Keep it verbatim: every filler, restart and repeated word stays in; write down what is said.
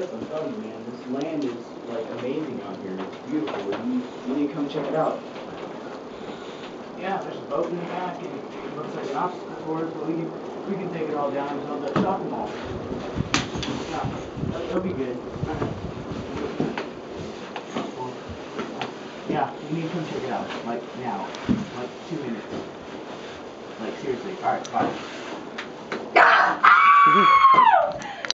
trip, I'm telling you, man. This land is, like, amazing out here. It's beautiful. You, you need to come check it out. Yeah, there's a boat in the back, and it looks like an obstacle course, but we can, we can take it all down until the shopping mall. Yeah, that'll, that'll be good. Well, yeah, you need to come check it out, like, now. Like, two minutes. Like, seriously. Alright, bye.